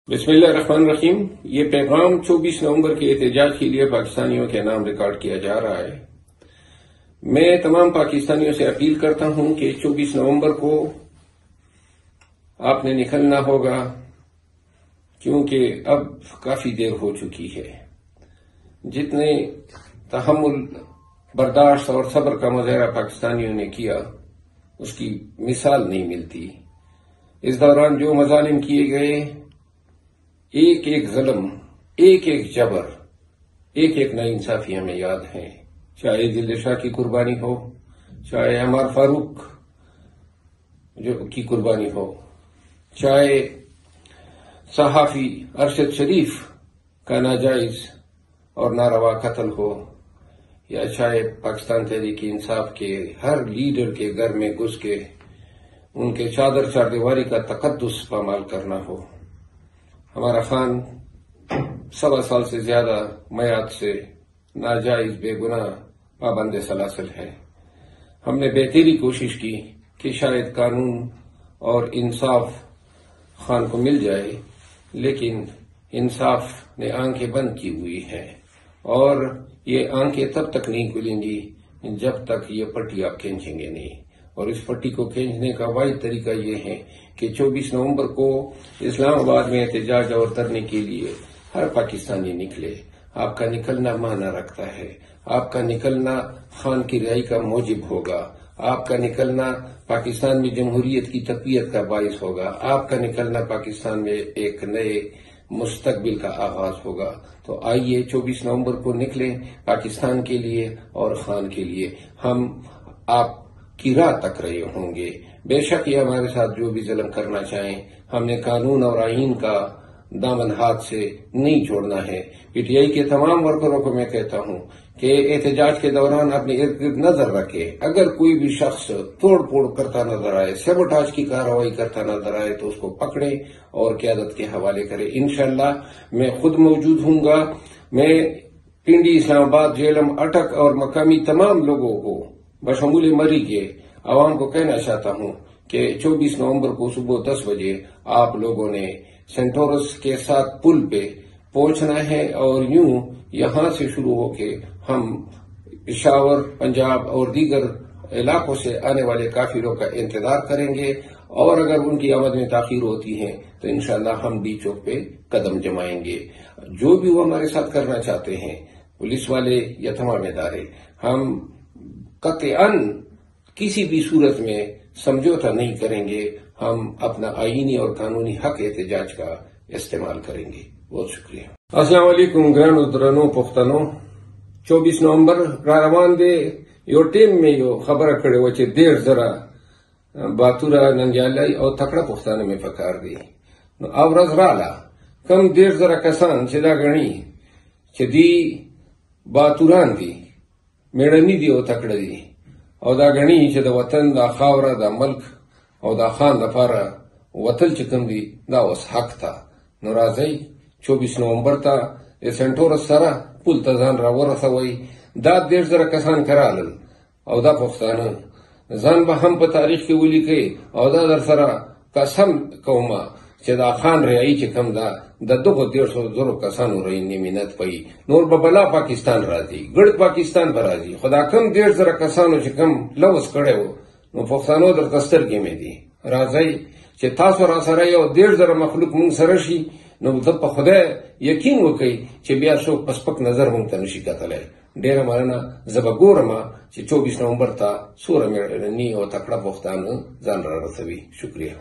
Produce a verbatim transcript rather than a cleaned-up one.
بسم اللہ الرحمن الرحیم۔ یہ پیغام چوبیس نومبر کے احتجاج کے لیے پاکستانیوں کے نام ریکارڈ کیا جا رہا ہے۔ میں تمام پاکستانیوں سے اپیل کرتا ہوں کہ چوبیس نومبر کو آپ نے نکلنا ہوگا، کیونکہ اب کافی دیر ہو چکی ہے۔ جتنے تحمل، برداشت اور صبر کا مظاہرہ پاکستانیوں نے کیا، اس کی مثال نہیں ملتی۔ اس دوران جو مظالم کیے گئے، ایک ایک ظلم، ایک ایک جبر، ایک ایک ناانصافی ہمیں یاد ہیں، چاہے دل شاہ کی قربانی ہو، چاہے عمر فاروق جو کی قربانی ہو، چاہے صحافی ارشد شریف کا ناجائز اور ناروا قتل ہو، یا چاہے پاکستان تحریک انصاف کے ہر لیڈر کے گھر میں گھس کے ان کے چادر چاردیواری کا تقدس پامال کرنا ہو۔ ہمارا خان سوا سال سے زیادہ میعاد سے ناجائز بے گناہ پابند سلاسل ہے۔ ہم نے بہتری کوشش کی کہ شاید قانون اور انصاف خان کو مل جائے، لیکن انصاف نے آنکھیں بند کی ہوئی ہیں، اور یہ آنکھیں تب تک نہیں کھلیں گی جب تک یہ پٹی آپ کھینچیں گے نہیں۔ اور اس پٹی کو کھینچنے کا واحد طریقہ یہ ہے کہ چوبیس نومبر کو اسلام آباد میں احتجاج اور دھرنے کے لیے ہر پاکستانی نکلے۔ آپ کا نکلنا معنی رکھتا ہے، آپ کا نکلنا خان کی رہائی کا موجب ہوگا، آپ کا نکلنا پاکستان میں جمہوریت کی تقویت کا باعث ہوگا، آپ کا نکلنا پاکستان میں ایک نئے مستقبل کا آغاز ہوگا۔ تو آئیے چوبیس نومبر کو نکلیں پاکستان کے لیے اور خان کے لیے۔ ہم آپ کی راہ تک رہے ہوں گے۔ بے شک یہ ہمارے ساتھ جو بھی ظلم کرنا چاہیں، ہم نے قانون اور آئین کا دامن ہاتھ سے نہیں چھوڑنا ہے۔ پی ٹی آئی کے تمام ورکروں کو میں کہتا ہوں کہ احتجاج کے دوران اپنے ارد گرد نظر رکھے، اگر کوئی بھی شخص توڑ پھوڑ کرتا نظر آئے، سیبوٹاج کی کارروائی کرتا نظر آئے تو اس کو پکڑے اور قیادت کے حوالے کرے۔ انشاءاللہ میں خود موجود ہوں گا۔ میں پنڈی، اسلام آباد، جیلم، اٹک اور مقامی تمام لوگوں کو بشمول مری کے عوام کو کہنا چاہتا ہوں کہ چوبیس نومبر کو صبح دس بجے آپ لوگوں نے سینٹورس کے ساتھ پل پہ پہنچنا ہے، اور یوں یہاں سے شروع ہو کے ہم پشاور، پنجاب اور دیگر علاقوں سے آنے والے کافروں کا انتظار کریں گے، اور اگر ان کی آمد میں تاخیر ہوتی ہے تو انشاءاللہ ہم ڈی چوک پہ قدم جمائیں گے۔ جو بھی وہ ہمارے ساتھ کرنا چاہتے ہیں، پولیس والے یا تمام ادارے، ہم قطعاً کسی بھی صورت میں سمجھوتا نہیں کریں گے۔ ہم اپنا آئینی اور قانونی حق احتجاج کا استعمال کریں گے۔ بہت شکریہ۔ السلام علیکم گرانو درنو پختنو۔ چوبیس نومبر را روان دے یو ٹیم میں یو خبر کڑے وچے دیر ذرا باتورا ننگیالائی اور تکڑا پختانے میں پکار دی۔ او رز رالا کم دیر ذرا کسان چدا گنی چھ دی باتوران دی میڑنی دی او تکڑا دی، او دا گنی چې د وطن دا خاوره دا ملک او دا خان دا پارا وطن چې کم دی دا اوس حق تا۔ نو راځئ چوبیس نومبر تا د سنټورس سره پل ته ځان را ورسوئ۔ دا دېرش زره کسان کرالل، او دا پښتانه ځان به هم په تاریخ کې ولیکئ، او دا در سره قسم کومه چې دا خان رهایی چې کم دا د دغو دېرشو زرو کسانو رهي منت پئی نور به بلا پاکستان راځي، ګډ پاکستان به راځي۔ خو دا کم دېرش زره کسانو چې کم لوث کړی و، نو پښتانو درته سترګې مې دي۔ راځئ چې تاسو را سره یو دېرش زره مخلوق مونږ سره شي، نو زه په خدای یقین وکئ چې بیا څوک په سپک نظر مونږ ته نشي کتلی۔ ډېره مننه، زه به ګورم چې چوبیس نومبر ته څومره مېړني او تکړه پښتانه ځان را رسوي۔ شکریہ۔